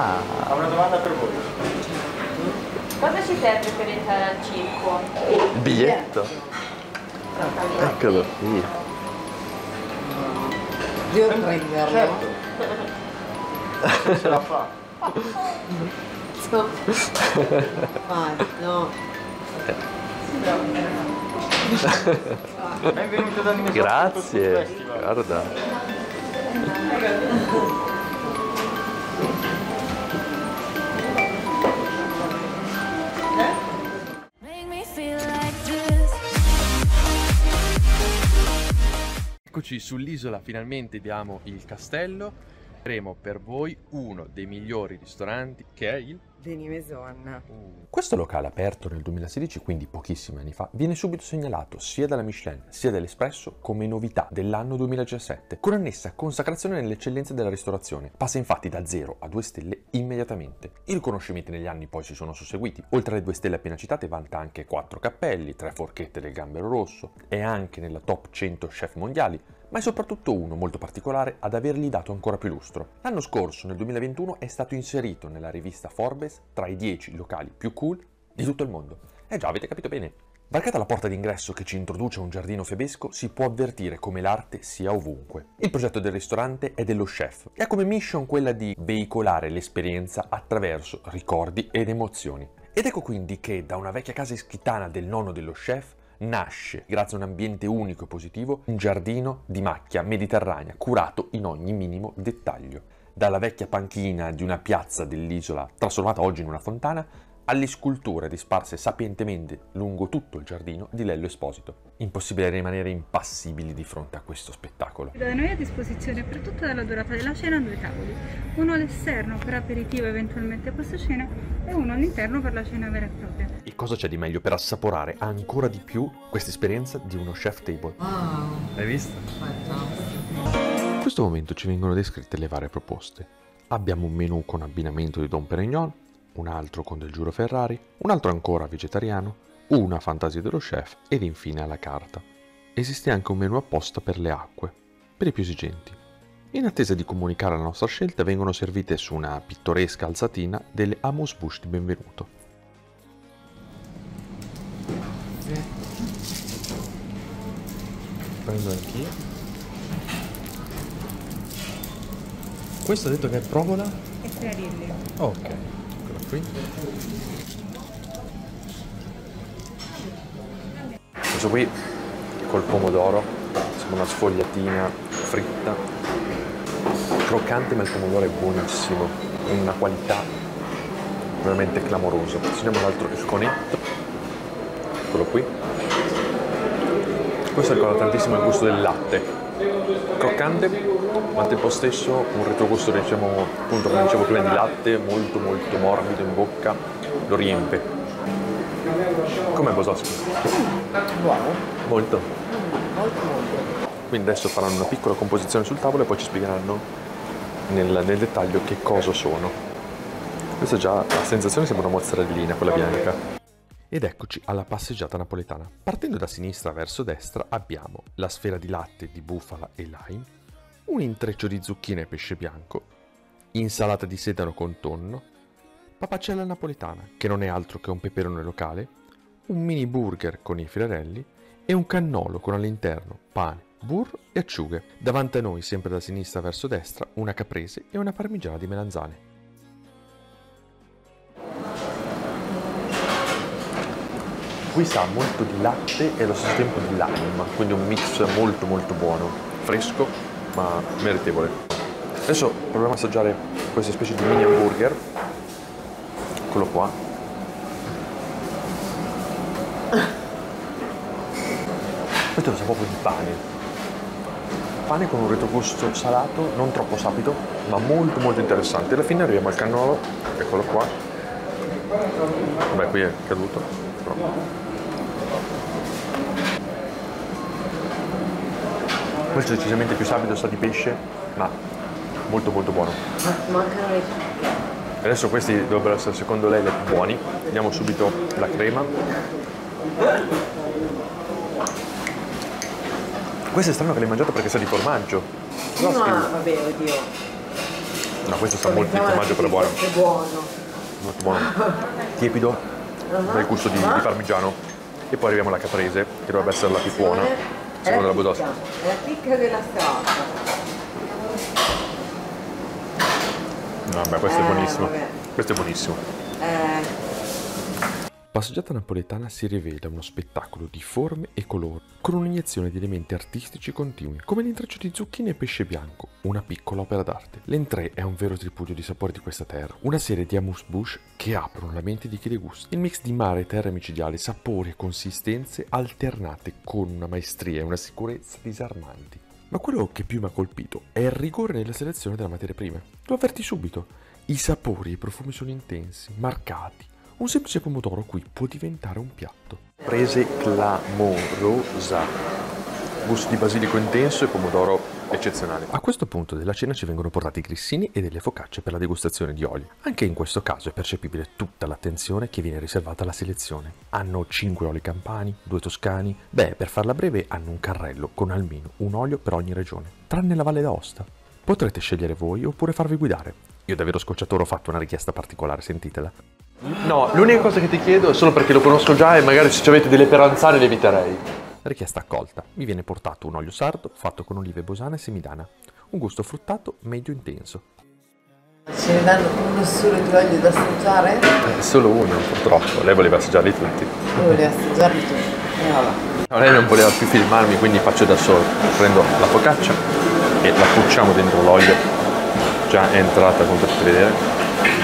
Ho una domanda per voi. Cosa ci serve per entrare al circo? Il biglietto. Eccolo qui. Devo prenderlo. Certo. Se la fa. No. Benvenuto da Minnesota. Grazie. Guarda. Eccoci sull'isola, finalmente diamo il castello. Avremo per voi uno dei migliori ristoranti, che è il Denis Maison. Questo locale, aperto nel 2016, quindi pochissimi anni fa, viene subito segnalato sia dalla Michelin sia dall'Espresso come novità dell'anno 2017, con annessa consacrazione nelle eccellenze della ristorazione. Passa infatti da 0 a 2 stelle immediatamente. I riconoscimenti negli anni poi si sono susseguiti. Oltre alle 2 stelle appena citate vanta anche 4 cappelli, 3 forchette del gambero rosso, è anche nella top 100 chef mondiali, ma è soprattutto uno molto particolare ad avergli dato ancora più lustro. L'anno scorso, nel 2021, è stato inserito nella rivista Forbes tra i 10 locali più cool di tutto il mondo. Già, avete capito bene. Varcata la porta d'ingresso che ci introduce a un giardino fiabesco, si può avvertire come l'arte sia ovunque. Il progetto del ristorante è dello chef e ha come mission quella di veicolare l'esperienza attraverso ricordi ed emozioni. Ed ecco quindi che da una vecchia casa ischitana del nonno dello chef nasce, grazie a un ambiente unico e positivo, un giardino di macchia mediterranea curato in ogni minimo dettaglio. Dalla vecchia panchina di una piazza dell'isola trasformata oggi in una fontana, alle sculture disparse sapientemente lungo tutto il giardino di Lello Esposito. Impossibile rimanere impassibili di fronte a questo spettacolo. Da noi a disposizione per tutta la durata della cena 2 tavoli, uno all'esterno per aperitivo eventualmente post cena e uno all'interno per la cena vera e propria. E cosa c'è di meglio per assaporare ancora di più questa esperienza di uno chef table? Wow. Hai visto? Fantastico. In questo momento ci vengono descritte le varie proposte. Abbiamo un menù con abbinamento di Dom Perignon, un altro con del Giuro Ferrari, un altro ancora vegetariano, una fantasia dello chef ed infine alla carta. Esiste anche un menù apposta per le acque, per i più esigenti. In attesa di comunicare la nostra scelta vengono servite su una pittoresca alzatina delle amuse-bouche di benvenuto. Prendo anch'io. Questo ha detto che è provola? E friarilli. Ok, eccola qui. Questo qui col pomodoro, sembra una sfogliatina fritta, croccante, ma il pomodoro è buonissimo, una qualità veramente clamorosa. Segniamo l'altro, il conetto, eccolo qui. Questo ricorda tantissimo il gusto del latte, croccante, ma al tempo stesso un retrogusto, diciamo, appunto come dicevo prima, di latte, molto molto morbido in bocca, lo riempie. Com'è Bososchi? Buono. Molto. Molto molto. Quindi adesso faranno una piccola composizione sul tavolo e poi ci spiegheranno nel dettaglio che cosa sono. Questa già la sensazione sembra una mozzarellina, quella bianca. Ed eccoci alla passeggiata napoletana. Partendo da sinistra verso destra abbiamo la sfera di latte di bufala e lime, un intreccio di zucchine e pesce bianco, insalata di sedano con tonno, papacella napoletana, che non è altro che un peperone locale, un mini burger con i friarelli e un cannolo con all'interno pane, burro e acciughe. Davanti a noi, sempre da sinistra verso destra, una caprese e una parmigiana di melanzane. Qui sa molto di latte e allo stesso tempo di lime, quindi un mix molto molto buono, fresco ma meritevole. Adesso proviamo a assaggiare questa specie di mini hamburger, eccolo qua. Questo sa proprio di pane con un retrogusto salato, non troppo sapido, ma molto molto interessante. Alla fine arriviamo al cannolo, eccolo qua. Vabbè, qui è caduto, però. Questo è decisamente più sapido, sa di pesce, ma molto molto buono. Mancano le... Adesso questi dovrebbero essere secondo lei le più buoni. Diamo subito la crema. Questo è strano che l'hai mangiato perché sa di formaggio. No, vabbè, oddio. No, questo sa molto di formaggio, però è buono. È buono. Molto buono. Tiepido, un bel gusto di parmigiano. E poi arriviamo alla caprese, che dovrebbe essere la più buona, secondo la Budosca. È la picca della strada. No, beh, questo è buonissimo. Vabbè. Questo è buonissimo. Passeggiata napoletana si rivela uno spettacolo di forme e colori, con un'iniezione di elementi artistici continui, come l'intreccio di zucchine e pesce bianco, una piccola opera d'arte. L'entrée è un vero tripudio di sapori di questa terra, una serie di amuse-bouche che aprono la mente di chi le gusta. Il mix di mare e terra micidiale, sapori e consistenze alternate con una maestria e una sicurezza disarmanti. Ma quello che più mi ha colpito è il rigore nella selezione della materia prima. Lo avverti subito. I sapori e i profumi sono intensi, marcati. Un semplice pomodoro qui può diventare un piatto. Prese clamorosa. Gusto di basilico intenso e pomodoro eccezionale. A questo punto della cena ci vengono portati i grissini e delle focacce per la degustazione di oli. Anche in questo caso è percepibile tutta l'attenzione che viene riservata alla selezione. Hanno 5 oli campani, 2 toscani. Beh, per farla breve hanno un carrello con almeno un olio per ogni regione, tranne la Valle d'Aosta. Potrete scegliere voi oppure farvi guidare. Io davvero scocciatore ho fatto una richiesta particolare, sentitela. No, l'unica cosa che ti chiedo è solo perché lo conosco già e magari se ci avete delle peranzane le eviterei. Richiesta accolta. Mi viene portato un olio sardo fatto con olive bosane e semidana. Un gusto fruttato medio intenso. Ce ne danno uno solo di olio da assaggiare? Solo uno, purtroppo. Lei voleva assaggiarli tutti. Io volevo assaggiarli tutti. Voilà. No, lei non voleva più filmarmi, quindi faccio da solo. Prendo la focaccia e la pucciamo dentro l'olio. Già è entrata, come potete vedere.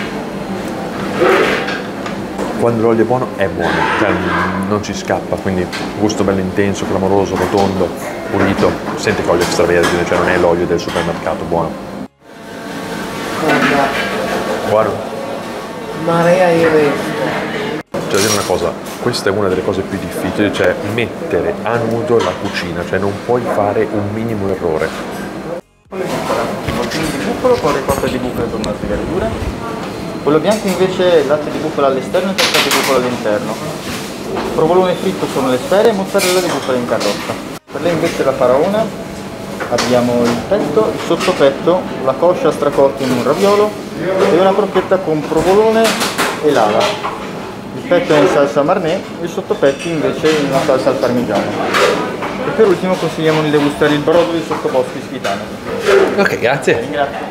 Quando l'olio è buono, cioè non ci scappa, quindi gusto bello intenso, clamoroso, rotondo, pulito. Senti che olio extravergine, cioè non è l'olio del supermercato, buono. Guarda, Buono. Maria io vedo. Cioè, dire una cosa, questa è una delle cose più difficili, cioè mettere a nudo la cucina, cioè non puoi fare un minimo errore. Voltini di bufalo con ricotta di bufalo e formaggi di verdura. Quello bianco invece è latte di bufalo all'esterno e testa di bufalo all'interno. Provolone fritto sono le sfere e mozzarella di bufalo in carrotta. Per lei invece la faraona abbiamo il petto, il sottopetto, la coscia stracotta in un raviolo e una crocchetta con provolone e lala. Il petto è in salsa marnè, il sottopetto invece in una salsa al parmigiano. E per ultimo consigliamo di degustare il brodo di sottoboschi ischitano. Ok, grazie. Ringrazio.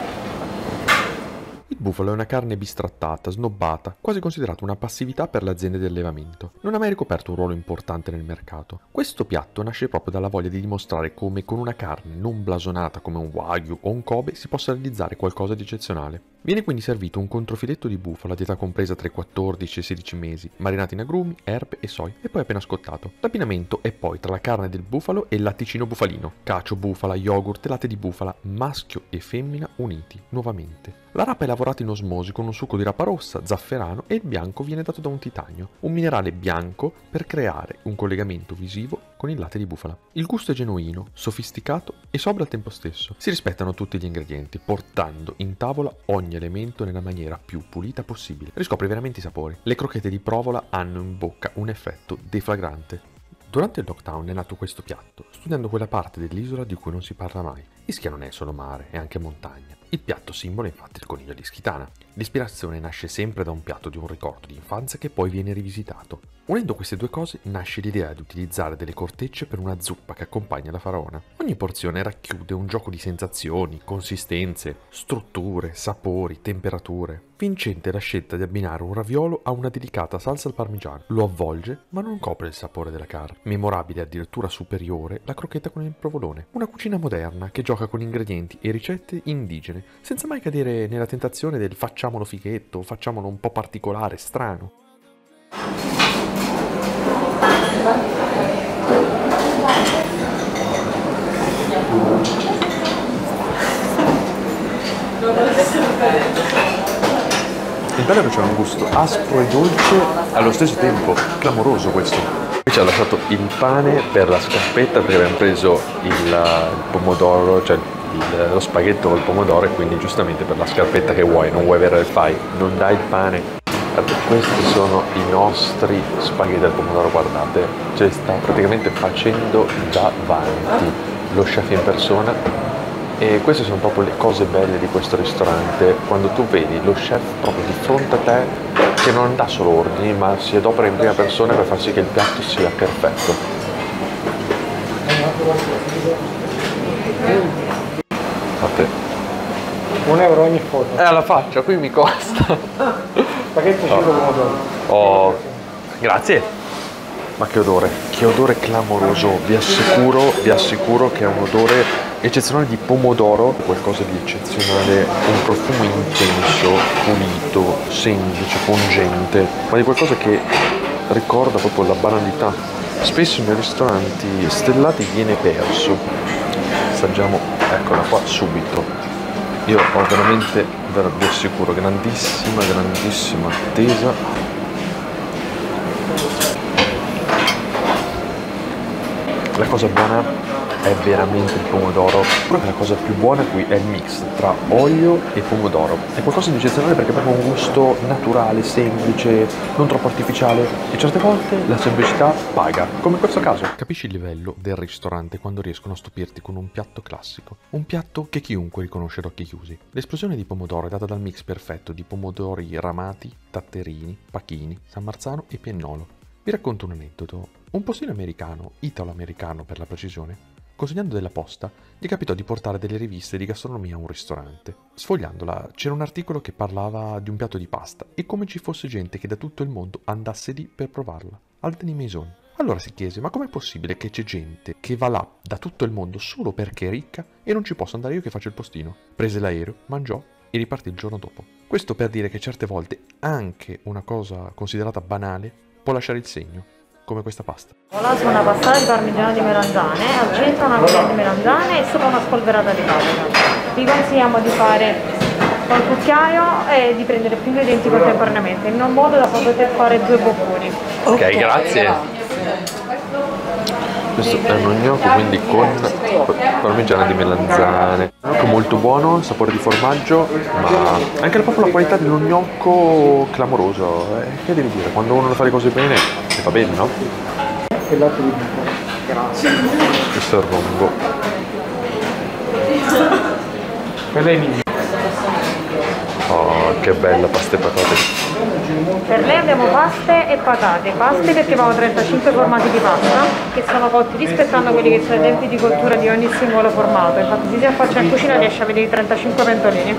Il bufalo è una carne bistrattata, snobbata, quasi considerata una passività per le aziende di allevamento. Non ha mai ricoperto un ruolo importante nel mercato. Questo piatto nasce proprio dalla voglia di dimostrare come con una carne non blasonata come un wagyu o un Kobe si possa realizzare qualcosa di eccezionale. Viene quindi servito un controfiletto di bufala di età compresa tra i 14 e i 16 mesi, marinato in agrumi, erbe e soia, e poi appena scottato. L'abbinamento è poi tra la carne del bufalo e il latticino bufalino, cacio, bufala, yogurt e latte di bufala, maschio e femmina uniti, nuovamente. La rapa è lavorata in osmosi con un succo di rapa rossa, zafferano e il bianco viene dato da un titanio, un minerale bianco per creare un collegamento visivo con il latte di bufala. Il gusto è genuino, sofisticato e sobrio al tempo stesso. Si rispettano tutti gli ingredienti, portando in tavola ogni elemento nella maniera più pulita possibile. Riscopre veramente i sapori. Le crocchette di provola hanno in bocca un effetto deflagrante. Durante il lockdown è nato questo piatto, studiando quella parte dell'isola di cui non si parla mai. Ischia non è solo mare, è anche montagna. Il piatto simbolo è infatti il coniglio di Ischitana. L'ispirazione nasce sempre da un piatto di un ricordo di infanzia che poi viene rivisitato. Unendo queste due cose nasce l'idea di utilizzare delle cortecce per una zuppa che accompagna la faraona. Ogni porzione racchiude un gioco di sensazioni, consistenze, strutture, sapori, temperature. Vincente la scelta di abbinare un raviolo a una delicata salsa al parmigiano. Lo avvolge, ma non copre il sapore della carne. Memorabile, addirittura superiore, la crocchetta con il provolone. Una cucina moderna che gioca con ingredienti e ricette indigene, senza mai cadere nella tentazione del facciamolo fighetto, facciamolo un po' particolare, strano. Il bello è che c'è un gusto aspro e dolce allo stesso tempo, clamoroso questo. Qui ci ha lasciato il pane per la scarpetta perché abbiamo preso il pomodoro, cioè lo spaghetto col pomodoro, e quindi giustamente per la scarpetta che vuoi, non vuoi avere il fai, non dai il pane. Questi sono i nostri spaghetti al pomodoro, guardate, ce li sta praticamente facendo davanti lo chef in persona. E queste sono proprio le cose belle di questo ristorante, quando tu vedi lo chef proprio di fronte a te che non dà solo ordini, ma si adopera in prima persona per far sì che il piatto sia perfetto. A te. €1 ogni foto. Alla faccia, qui mi costa. Spaghetti cibo pomodoro. Oh, grazie. Ma che odore clamoroso, vi assicuro che è un odore eccezionale di pomodoro, qualcosa di eccezionale, un profumo intenso, pulito, semplice, pungente, ma di qualcosa che ricorda proprio la banalità. Spesso nei ristoranti stellati viene perso. Assaggiamo, eccola qua subito. Io ho veramente, vi assicuro, grandissima attesa. La cosa buona è veramente il pomodoro, proprio la cosa più buona qui è il mix tra olio e pomodoro. È qualcosa di eccezionale perché ha proprio un gusto naturale, semplice, non troppo artificiale e certe volte la semplicità paga, come in questo caso. Capisci il livello del ristorante quando riescono a stupirti con un piatto classico, un piatto che chiunque riconosce ad occhi chiusi. L'esplosione di pomodoro è data dal mix perfetto di pomodori ramati, tatterini, pachini, San Marzano e piennolo. Vi racconto un aneddoto. Un postino americano, italo-americano per la precisione, consegnando della posta, gli capitò di portare delle riviste di gastronomia a un ristorante. Sfogliandola c'era un articolo che parlava di un piatto di pasta e come ci fosse gente che da tutto il mondo andasse lì per provarla, al Denis Maison. Allora si chiese, ma com'è possibile che c'è gente che va là da tutto il mondo solo perché è ricca e non ci posso andare io che faccio il postino? Prese l'aereo, mangiò e ripartì il giorno dopo. Questo per dire che certe volte anche una cosa considerata banale può lasciare il segno, come questa pasta. Su una passata di parmigiano di melanzane, al centro una crema di melanzane e sopra una spolverata di paprika. Vi consigliamo di fare col cucchiaio e di prendere più ingredienti contemporaneamente, in un modo da poter fare 2 bocconi. Ok, grazie. Questo è un gnocco quindi con parmigiana di melanzane. Un gnocco molto buono, sapore di formaggio, ma anche proprio la qualità dello gnocco clamoroso. Che devi dire? Quando uno fa le cose bene, le fa bene, no? E latte di bufala. Grazie. Questo è il rombo. Quella è mia. Oh, che bella pasta e patate. Per lei abbiamo paste e patate. Paste perché abbiamo 35 formati di pasta che sono cotti rispettando quelli che sono i tempi di cottura di ogni singolo formato. Infatti se si affaccia in cucina riesce a vedere i 35 pentolini.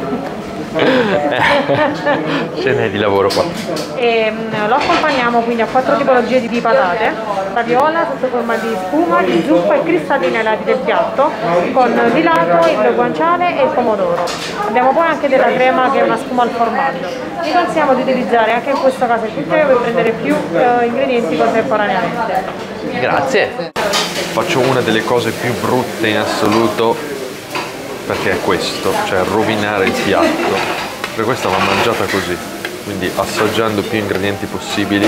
Ce n'è di lavoro qua. E lo accompagniamo quindi a 4 tipologie di patate, la viola sotto forma di spuma, di zuppa e cristalline ai lati del piatto, con filato, il guanciale e il pomodoro. Abbiamo poi anche della crema che è una spuma al formaggio. Vi consigliamo di utilizzare anche in questo caso il cucchiaio per prendere più ingredienti contemporaneamente. Grazie. Faccio una delle cose più brutte in assoluto, perché è questo, cioè rovinare il piatto. Per questo l'ho mangiata così, quindi assaggiando più ingredienti possibili.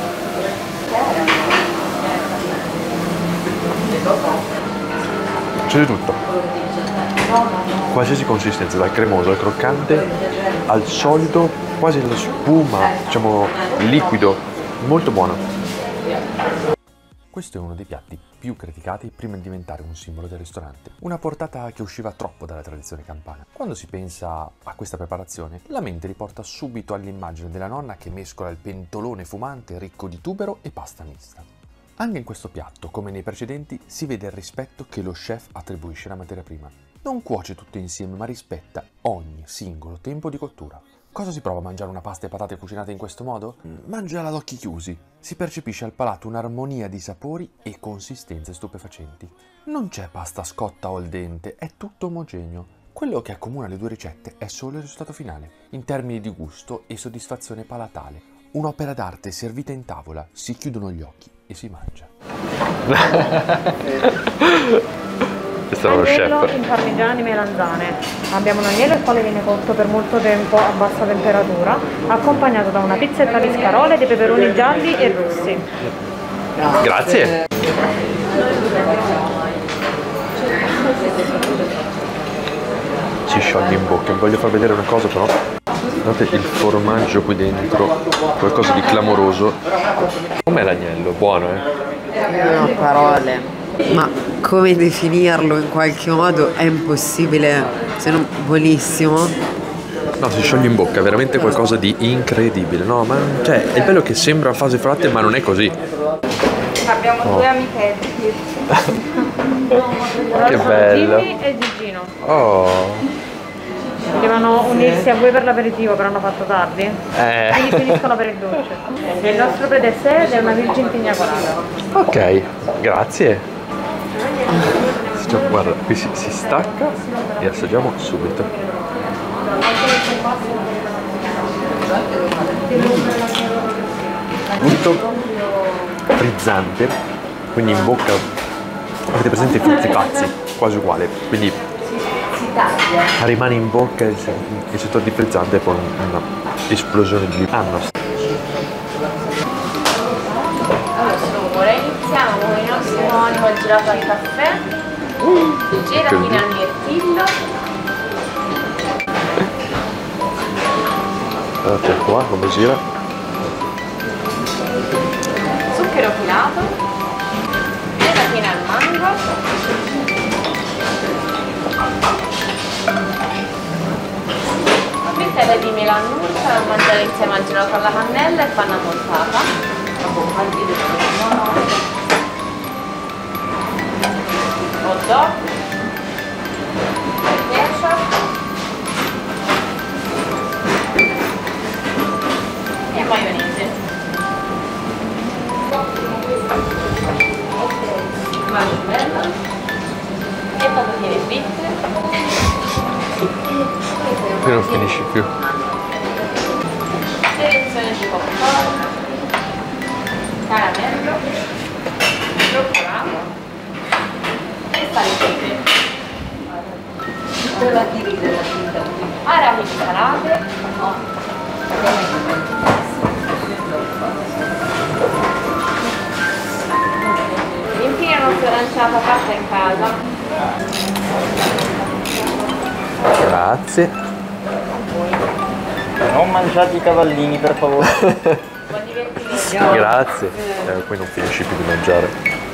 C'è di tutto. Qualsiasi consistenza, dal cremoso al croccante, al solido, quasi alla spuma, diciamo liquido, molto buono. Questo è uno dei piatti più criticati prima di diventare un simbolo del ristorante. Una portata che usciva troppo dalla tradizione campana. Quando si pensa a questa preparazione, la mente riporta subito all'immagine della nonna che mescola il pentolone fumante ricco di tubero e pasta mista. Anche in questo piatto, come nei precedenti, si vede il rispetto che lo chef attribuisce alla materia prima. Non cuoce tutto insieme, ma rispetta ogni singolo tempo di cottura. Cosa si prova a mangiare una pasta e patate cucinate in questo modo? Mangiala ad occhi chiusi. Si percepisce al palato un'armonia di sapori e consistenze stupefacenti. Non c'è pasta scotta o al dente, è tutto omogeneo. Quello che accomuna le due ricette è solo il risultato finale, in termini di gusto e soddisfazione palatale. Un'opera d'arte servita in tavola, si chiudono gli occhi e si mangia. Questo è lo chef. In parmigiano di melanzane. Abbiamo un agnello il quale viene cotto per molto tempo a bassa temperatura, accompagnato da una pizzetta di scarole, dei peperoni gialli e rossi. Grazie. Si scioglie in bocca. Voglio far vedere una cosa però. Guardate il formaggio qui dentro, qualcosa di clamoroso. Com'è l'agnello? Buono, eh? Non ho parole. Ma come definirlo in qualche modo è impossibile, se non buonissimo. No, si scioglie in bocca, è veramente qualcosa di incredibile. No, ma cioè, è bello che sembra fase flatte, ma non è così. Abbiamo due amichetti. Che bello. Jimmy e Gigino. Oh. Volevano unirsi a voi per l'aperitivo, però hanno fatto tardi. Quindi finiscono per il dolce. E il nostro predessert è una virgin pigna colada. Ok, grazie. Cioè, guarda, qui si stacca e assaggiamo subito. Gusto frizzante, quindi in bocca avete presente i frutti pazzi, quasi uguale, quindi rimane in bocca il settore di frizzante con una esplosione di annos. Allora, iniziamo con il nostro omonimo gelato al caffè, gelatine al mirtillo. Guardate qua come gira. Zucchero filato, gelatina al mango, frittelle di mela annulsa da mangiare insieme al gelato alla cannella e panna montata, hot dog, ketchup e maionese. Marshmallow e patatine fritte. Qui non finisci più. Selezione di popcorn, caramello, cioccolato e sale arachidi salate, infine la nostra aranciata fatta in casa. Grazie. Non mangiate i cavallini, per favore. Buon divertimento. Grazie. Poi non finisci più di mangiare.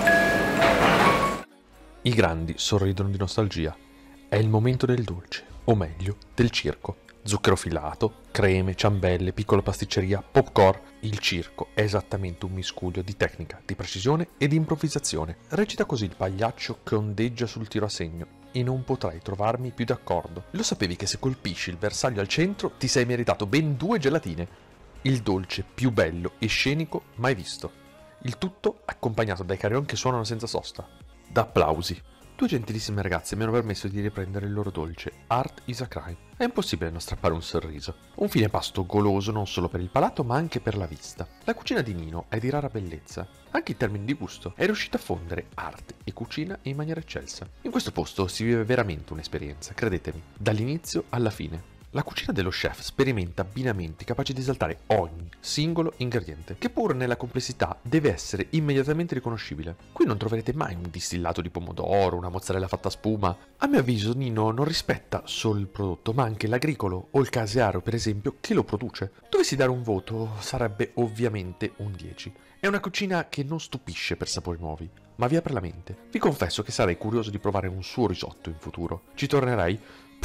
I grandi sorridono di nostalgia. È il momento del dolce, o meglio, del circo. Zucchero filato, creme, ciambelle, piccola pasticceria, popcorn. Il circo è esattamente un miscuglio di tecnica, di precisione e di improvvisazione. Recita così il pagliaccio che ondeggia sul tiro a segno. E non potrai trovarmi più d'accordo. Lo sapevi che se colpisci il bersaglio al centro ti sei meritato ben 2 gelatine? Il dolce più bello e scenico mai visto. Il tutto accompagnato dai carillon che suonano senza sosta. Da applausi. 2 gentilissime ragazze mi hanno permesso di riprendere il loro dolce Art is a Crime. È impossibile non strappare un sorriso. Un fine pasto goloso non solo per il palato ma anche per la vista. La cucina di Nino è di rara bellezza. Anche in termini di gusto è riuscita a fondere arte e cucina in maniera eccelsa. In questo posto si vive veramente un'esperienza, credetemi, dall'inizio alla fine. La cucina dello chef sperimenta abbinamenti capaci di esaltare ogni singolo ingrediente, che pur nella complessità deve essere immediatamente riconoscibile. Qui non troverete mai un distillato di pomodoro, una mozzarella fatta a spuma. A mio avviso Nino non rispetta solo il prodotto, ma anche l'agricolo o il caseario, per esempio, che lo produce. Dovessi dare un voto, sarebbe ovviamente un 10. È una cucina che non stupisce per sapori nuovi, ma vi apre la mente. Vi confesso che sarei curioso di provare un suo risotto in futuro. Ci tornerei?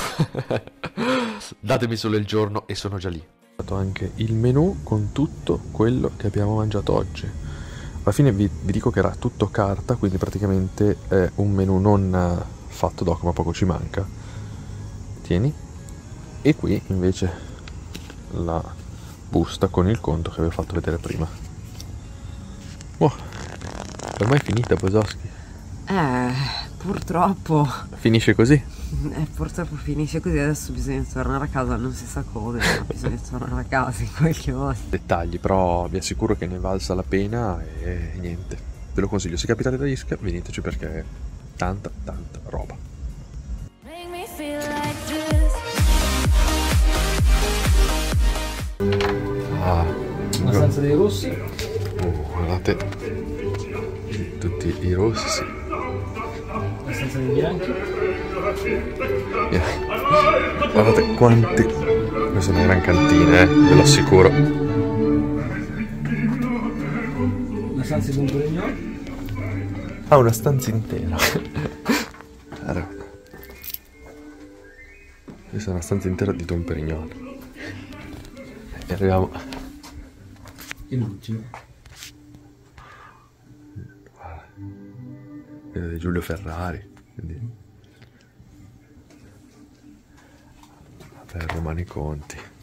Datemi solo il giorno e sono già lì. Ho fatto anche il menù con tutto quello che abbiamo mangiato oggi. Alla fine vi dico che era tutto carta, quindi praticamente è un menù non fatto doc, ma poco ci manca. Tieni. E qui invece la busta con il conto che avevo fatto vedere prima. Oh, ormai è finita, Bosowski. Purtroppo. Finisce così? Purtroppo finisce così, adesso bisogna tornare a casa, non si sa come, ma bisogna tornare a casa in qualche modo. Dettagli, però vi assicuro che ne valsa la pena e niente. Ve lo consiglio, se capitate da Ischia, veniteci perché è tanta roba. La stanza dei rossi. Guardate, tutti i rossi, sì. La stanza dei bianchi. Guardate quanti. Queste sono gran cantine, ve lo assicuro. La stanza di Montolegno. Ha una stanza intera. Allora. Questa è una stanza intera di Dom Perignon. E arriviamo. E l'ultimo. Guarda, di Giulio Ferrari. Quindi. Vabbè, Romani Conti.